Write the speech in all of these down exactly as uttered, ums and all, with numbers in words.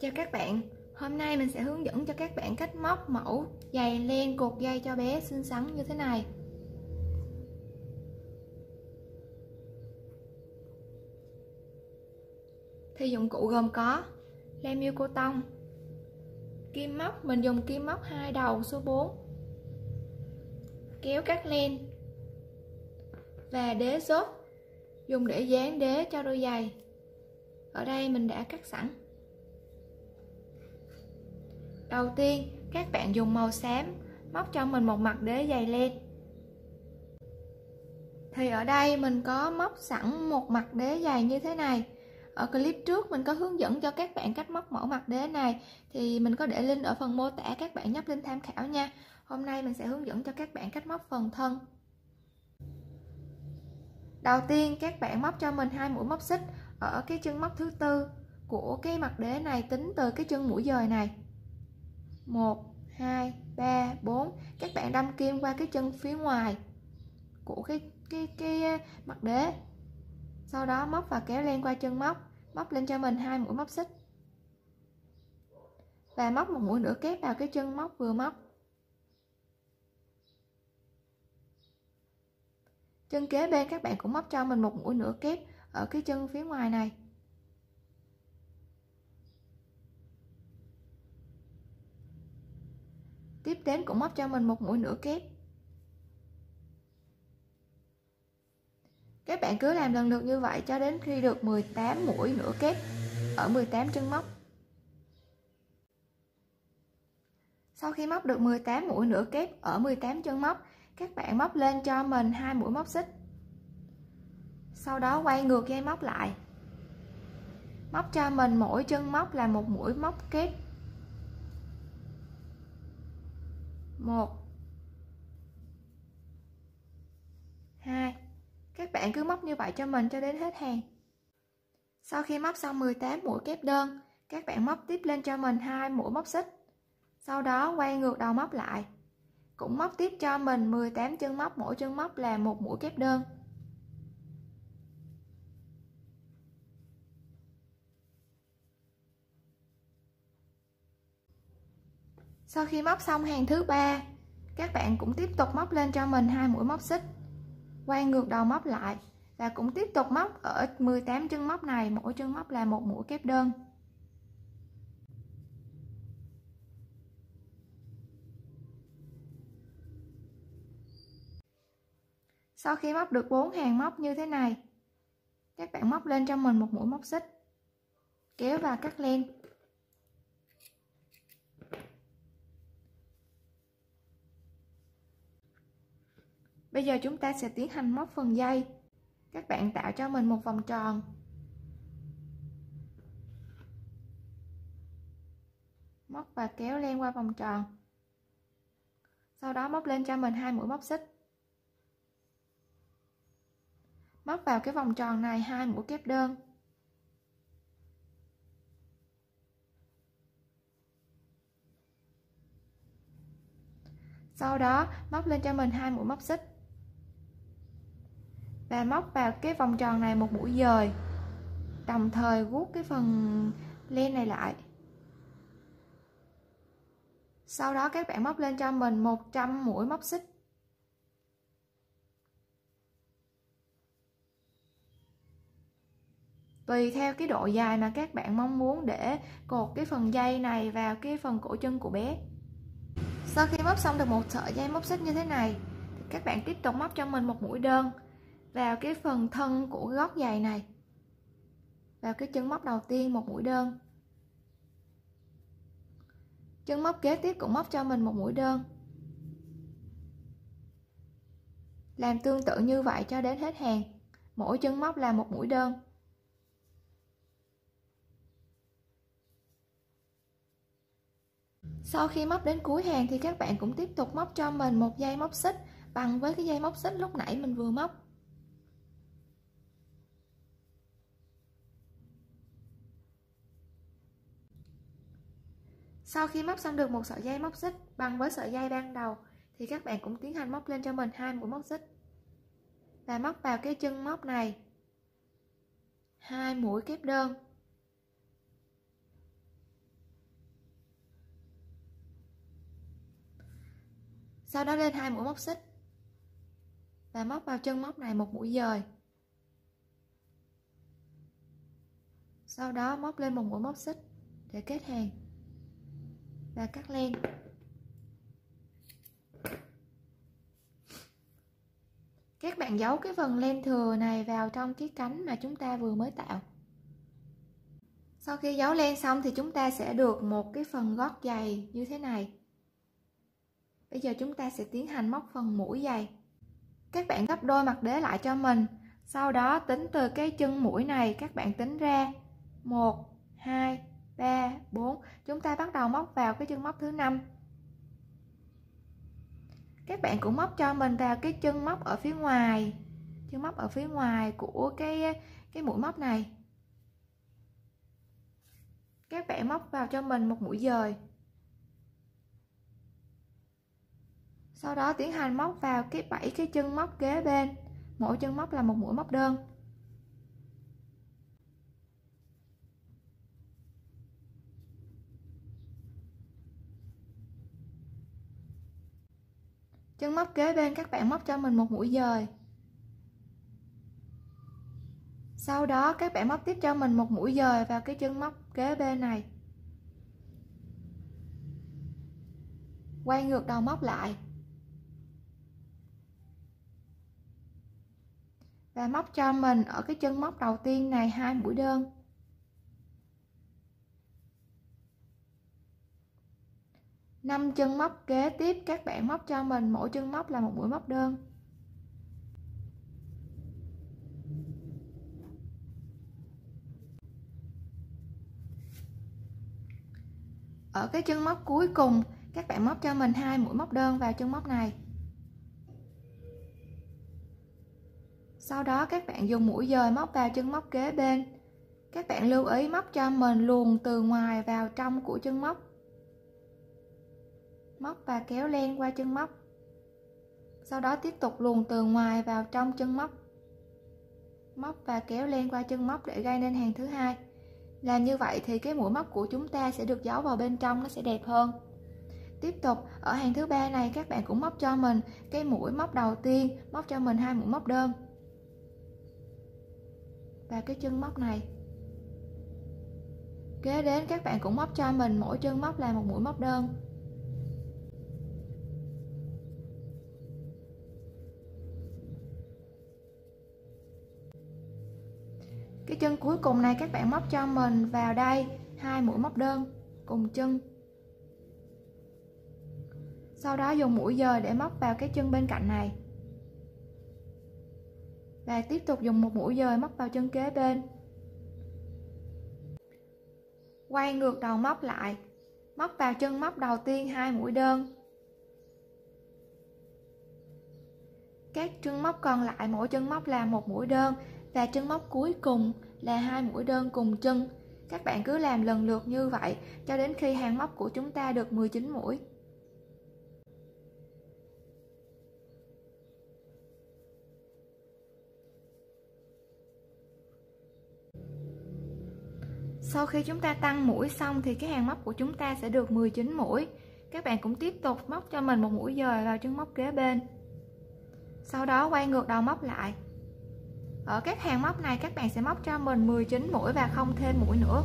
Chào các bạn, hôm nay mình sẽ hướng dẫn cho các bạn cách móc mẫu giày len cột dây cho bé xinh xắn như thế này. Thì dụng cụ gồm có len miêu cô tông, kim móc, mình dùng kim móc hai đầu số bốn, kéo cắt len và đế xốp dùng để dán đế cho đôi giày. Ở đây mình đã cắt sẵn. Đầu tiên các bạn dùng màu xám móc cho mình một mặt đế giày len. Thì ở đây mình có móc sẵn một mặt đế giày như thế này. Ở clip trước mình có hướng dẫn cho các bạn cách móc mẫu mặt đế này, thì mình có để link ở phần mô tả, các bạn nhấp link tham khảo nha. Hôm nay mình sẽ hướng dẫn cho các bạn cách móc phần thân. Đầu tiên các bạn móc cho mình hai mũi móc xích ở cái chân móc thứ tư của cái mặt đế này, tính từ cái chân mũi dời này. một, hai, ba, bốn. Các bạn đâm kim qua cái chân phía ngoài của cái cái cái mặt đế. Sau đó móc và kéo len qua chân móc, móc lên cho mình hai mũi móc xích. Và móc một mũi nữa kép vào cái chân móc vừa móc. Chân kế bên các bạn cũng móc cho mình một mũi nữa kép ở cái chân phía ngoài này. Tiếp đến cũng móc cho mình một mũi nữa kép. Các bạn cứ làm lần lượt như vậy cho đến khi được mười tám mũi nữa kép ở mười tám chân móc. Sau khi móc được mười tám mũi nữa kép ở mười tám chân móc, các bạn móc lên cho mình hai mũi móc xích. Sau đó quay ngược dây móc lại. Móc cho mình mỗi chân móc là một mũi móc kép. một, hai. Các bạn cứ móc như vậy cho mình cho đến hết hàng. Sau khi móc xong mười tám mũi kép đơn, các bạn móc tiếp lên cho mình hai mũi móc xích. Sau đó quay ngược đầu móc lại. Cũng móc tiếp cho mình mười tám chân móc, mỗi chân móc là một mũi kép đơn. Sau khi móc xong hàng thứ ba, các bạn cũng tiếp tục móc lên cho mình hai mũi móc xích. Quay ngược đầu móc lại và cũng tiếp tục móc ở mười tám chân móc này, mỗi chân móc là một mũi kép đơn. Sau khi móc được bốn hàng móc như thế này, các bạn móc lên cho mình một mũi móc xích, kéo và cắt len. Bây giờ chúng ta sẽ tiến hành móc phần dây. Các bạn tạo cho mình một vòng tròn. Móc và kéo len qua vòng tròn. Sau đó móc lên cho mình hai mũi móc xích. Móc vào cái vòng tròn này hai mũi kép đơn. Sau đó móc lên cho mình hai mũi móc xích. Và móc vào cái vòng tròn này một mũi dời, đồng thời vuốt cái phần len này lại. Sau đó các bạn móc lên cho mình một trăm mũi móc xích. Tùy theo cái độ dài mà các bạn mong muốn để cột cái phần dây này vào cái phần cổ chân của bé. Sau khi móc xong được một sợi dây móc xích như thế này, thì các bạn tiếp tục móc cho mình một mũi đơn vào cái phần thân của gót giày này. Vào cái chân móc đầu tiên một mũi đơn. Chân móc kế tiếp cũng móc cho mình một mũi đơn. Làm tương tự như vậy cho đến hết hàng, mỗi chân móc là một mũi đơn. Sau khi móc đến cuối hàng thì các bạn cũng tiếp tục móc cho mình một dây móc xích bằng với cái dây móc xích lúc nãy mình vừa móc. Sau khi móc xong được một sợi dây móc xích bằng với sợi dây ban đầu thì các bạn cũng tiến hành móc lên cho mình hai mũi móc xích và móc vào cái chân móc này hai mũi kép đơn. Sau đó lên hai mũi móc xích và móc vào chân móc này một mũi dời. Sau đó móc lên một mũi móc xích để kết hàng và cắt len. Các bạn giấu cái phần len thừa này vào trong cái cánh mà chúng ta vừa mới tạo. Sau khi giấu len xong thì chúng ta sẽ được một cái phần gót giày như thế này. Bây giờ chúng ta sẽ tiến hành móc phần mũi giày. Các bạn gấp đôi mặt đế lại cho mình. Sau đó tính từ cái chân mũi này các bạn tính ra một, hai, ba, bốn. Chúng ta bắt đầu móc vào cái chân móc thứ năm. Các bạn cũng móc cho mình vào cái chân móc ở phía ngoài, chân móc ở phía ngoài của cái cái mũi móc này. Các bạn móc vào cho mình một mũi dời. Sau đó tiến hành móc vào cái bảy cái chân móc kế bên, mỗi chân móc là một mũi móc đơn. Chân móc kế bên các bạn móc cho mình một mũi dời. Sau đó các bạn móc tiếp cho mình một mũi dời vào cái chân móc kế bên này. Quay ngược đầu móc lại. Và móc cho mình ở cái chân móc đầu tiên này hai mũi đơn. năm chân móc kế tiếp các bạn móc cho mình mỗi chân móc là một mũi móc đơn. Ở cái chân móc cuối cùng các bạn móc cho mình hai mũi móc đơn vào chân móc này. Sau đó các bạn dùng mũi dời móc vào chân móc kế bên. Các bạn lưu ý móc cho mình luồn từ ngoài vào trong của chân móc. Móc và kéo len qua chân móc. Sau đó tiếp tục luồn từ ngoài vào trong chân móc. Móc và kéo len qua chân móc để gây nên hàng thứ hai. Làm như vậy thì cái mũi móc của chúng ta sẽ được giấu vào bên trong, nó sẽ đẹp hơn. Tiếp tục ở hàng thứ ba này các bạn cũng móc cho mình cái mũi móc đầu tiên, móc cho mình hai mũi móc đơn và cái chân móc này. Kế đến các bạn cũng móc cho mình mỗi chân móc là một mũi móc đơn. Cái chân cuối cùng này các bạn móc cho mình vào đây hai mũi móc đơn cùng chân. Sau đó dùng mũi dời để móc vào cái chân bên cạnh này. Và tiếp tục dùng một mũi dời móc vào chân kế bên. Quay ngược đầu móc lại, móc vào chân móc đầu tiên hai mũi đơn. Các chân móc còn lại mỗi chân móc là một mũi đơn và chân móc cuối cùng là hai mũi đơn cùng chân. Các bạn cứ làm lần lượt như vậy cho đến khi hàng móc của chúng ta được mười chín mũi. Sau khi chúng ta tăng mũi xong thì cái hàng móc của chúng ta sẽ được mười chín mũi. Các bạn cũng tiếp tục móc cho mình một mũi dời vào chân móc kế bên. Sau đó quay ngược đầu móc lại. Ở các hàng móc này các bạn sẽ móc cho mình mười chín mũi và không thêm mũi nữa.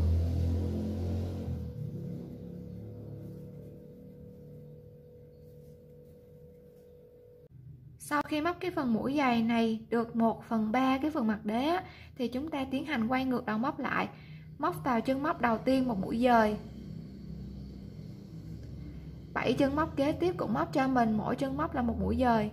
Sau khi móc cái phần mũi dày này được một phần ba cái phần mặt đế thì chúng ta tiến hành quay ngược đầu móc lại. Móc vào chân móc đầu tiên một mũi dời. bảy chân móc kế tiếp cũng móc cho mình mỗi chân móc là một mũi dời.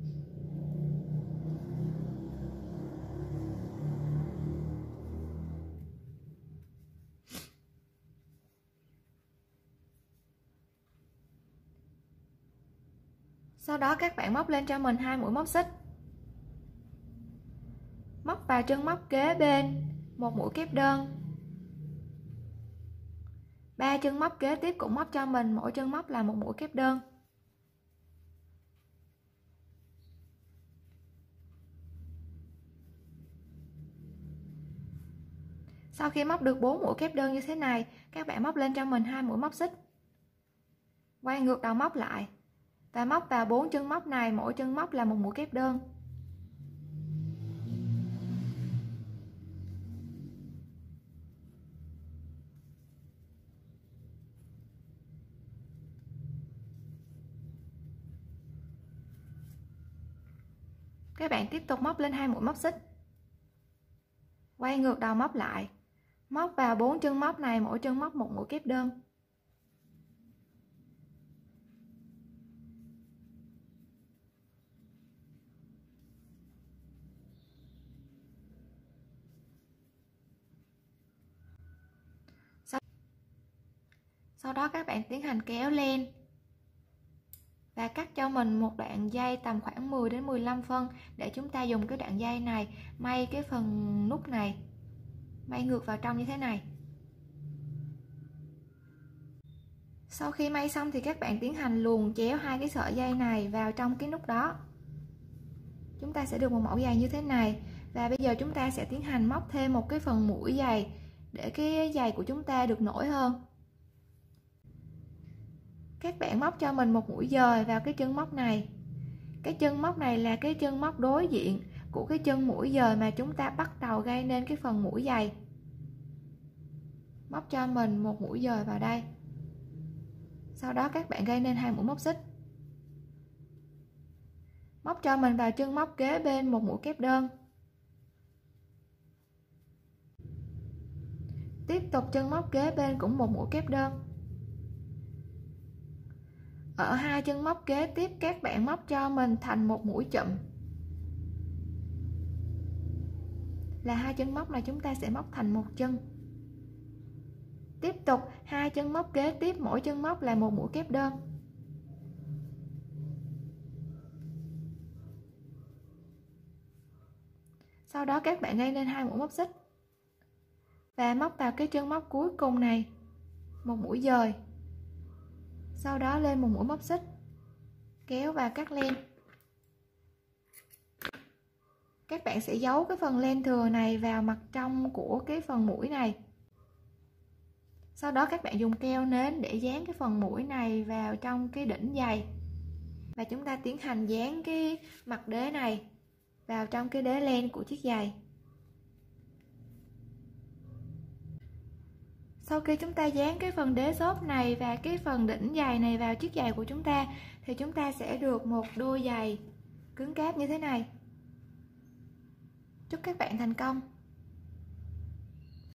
Sau đó các bạn móc lên cho mình hai mũi móc xích. Móc vào chân móc kế bên một mũi kép đơn. ba chân móc kế tiếp cũng móc cho mình mỗi chân móc là một mũi kép đơn. Sau khi móc được bốn mũi kép đơn như thế này, các bạn móc lên cho mình hai mũi móc xích. Quay ngược đầu móc lại và móc vào bốn chân móc này, mỗi chân móc là một mũi kép đơn. Các bạn tiếp tục móc lên hai mũi móc xích, quay ngược đầu móc lại, móc vào bốn chân móc này, mỗi chân móc một mũi kép đơn. Sau, sau đó các bạn tiến hành kéo len và cắt cho mình một đoạn dây tầm khoảng mười đến mười lăm phân để chúng ta dùng cái đoạn dây này may cái phần nút này, may ngược vào trong như thế này. Sau khi may xong thì các bạn tiến hành luồn chéo hai cái sợi dây này vào trong cái nút đó. Chúng ta sẽ được một mẫu giày như thế này. Và bây giờ chúng ta sẽ tiến hành móc thêm một cái phần mũi giày để cái giày của chúng ta được nổi hơn. Các bạn móc cho mình một mũi dời vào cái chân móc này. Cái chân móc này là cái chân móc đối diện của cái chân mũi dời mà chúng ta bắt đầu gây nên cái phần mũi giày. Móc cho mình một mũi dời vào đây. Sau đó các bạn gây nên hai mũi móc xích. Móc cho mình vào chân móc kế bên một mũi kép đơn. Tiếp tục chân móc kế bên cũng một mũi kép đơn. Ở hai chân móc kế tiếp các bạn móc cho mình thành một mũi chụm. Là hai chân móc này chúng ta sẽ móc thành một chân. Tiếp tục hai chân móc kế tiếp, mỗi chân móc là một mũi kép đơn. Sau đó các bạn gây nên hai mũi móc xích và móc vào cái chân móc cuối cùng này một mũi dời. Sau đó lên một mũi móc xích, kéo và cắt len. Các bạn sẽ giấu cái phần len thừa này vào mặt trong của cái phần mũi này. Sau đó các bạn dùng keo nến để dán cái phần mũi này vào trong cái đỉnh giày. Và chúng ta tiến hành dán cái mặt đế này vào trong cái đế len của chiếc giày. Sau khi chúng ta dán cái phần đế xốp này và cái phần đỉnh giày này vào chiếc giày của chúng ta thì chúng ta sẽ được một đôi giày cứng cáp như thế này. Chúc các bạn thành công.